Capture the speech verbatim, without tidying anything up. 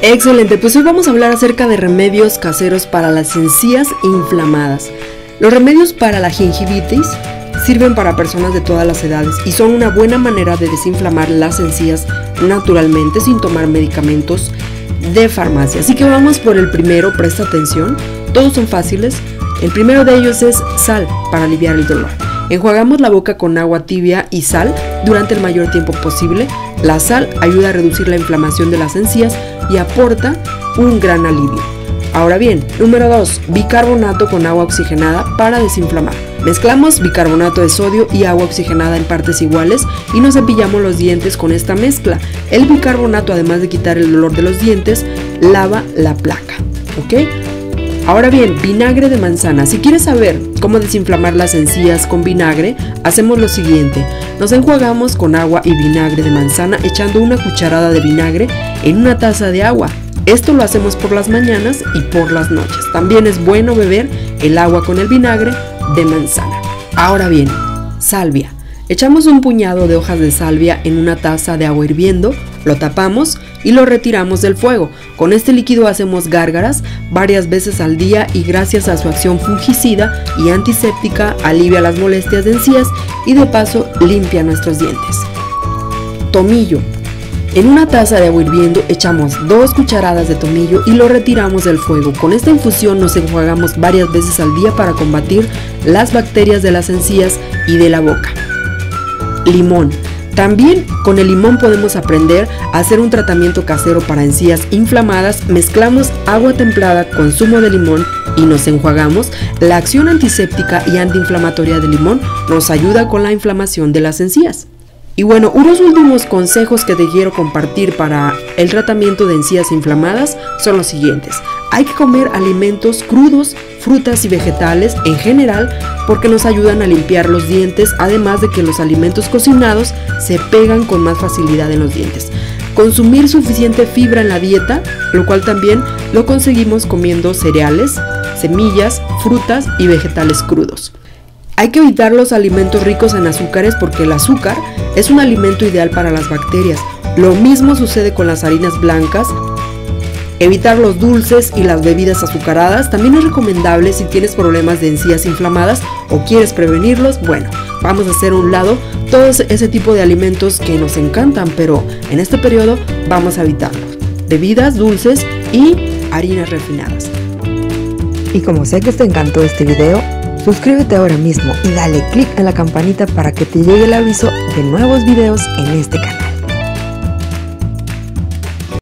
Excelente, pues hoy vamos a hablar acerca de remedios caseros para las encías inflamadas. Los remedios para la gingivitis sirven para personas de todas las edades y son una buena manera de desinflamar las encías naturalmente sin tomar medicamentos de farmacia. Así que vamos por el primero, presta atención, todos son fáciles. El primero de ellos es sal para aliviar el dolor. Enjuagamos la boca con agua tibia y sal durante el mayor tiempo posible. La sal ayuda a reducir la inflamación de las encías y aporta un gran alivio. Ahora bien, número dos, bicarbonato con agua oxigenada para desinflamar. Mezclamos bicarbonato de sodio y agua oxigenada en partes iguales y nos cepillamos los dientes con esta mezcla. El bicarbonato, además de quitar el dolor de los dientes, lava la placa, ¿ok? Ahora bien, vinagre de manzana. Si quieres saber cómo desinflamar las encías con vinagre, hacemos lo siguiente. Nos enjuagamos con agua y vinagre de manzana echando una cucharada de vinagre en una taza de agua. Esto lo hacemos por las mañanas y por las noches. También es bueno beber el agua con el vinagre de manzana. Ahora bien, salvia. Echamos un puñado de hojas de salvia en una taza de agua hirviendo, lo tapamos y lo retiramos del fuego. Con este líquido hacemos gárgaras varias veces al día y gracias a su acción fungicida y antiséptica alivia las molestias de encías y de paso limpia nuestros dientes. Tomillo. En una taza de agua hirviendo echamos dos cucharadas de tomillo y lo retiramos del fuego. Con esta infusión nos enjuagamos varias veces al día para combatir las bacterias de las encías y de la boca. Limón. También con el limón podemos aprender a hacer un tratamiento casero para encías inflamadas. Mezclamos agua templada con zumo de limón y nos enjuagamos. La acción antiséptica y antiinflamatoria del limón nos ayuda con la inflamación de las encías. Y bueno, unos últimos consejos que te quiero compartir para el tratamiento de encías inflamadas son los siguientes. Hay que comer alimentos crudos, frutas y vegetales en general porque nos ayudan a limpiar los dientes, además de que los alimentos cocinados se pegan con más facilidad en los dientes. Consumir suficiente fibra en la dieta, lo cual también lo conseguimos comiendo cereales, semillas, frutas y vegetales crudos. Hay que evitar los alimentos ricos en azúcares porque el azúcar es un alimento ideal para las bacterias. Lo mismo sucede con las harinas blancas. Evitar los dulces y las bebidas azucaradas también es recomendable si tienes problemas de encías inflamadas o quieres prevenirlos. Bueno, vamos a hacer a un lado todo ese tipo de alimentos que nos encantan, pero en este periodo vamos a evitarlos. Bebidas, dulces y harinas refinadas. Y como sé que te encantó este video, suscríbete ahora mismo y dale click en la campanita para que te llegue el aviso de nuevos videos en este canal.